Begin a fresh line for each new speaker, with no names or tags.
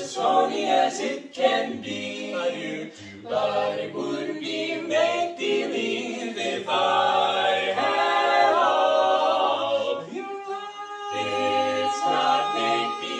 as phony as it can be. But it would be make-believe if I had all your love. It's not make-believe.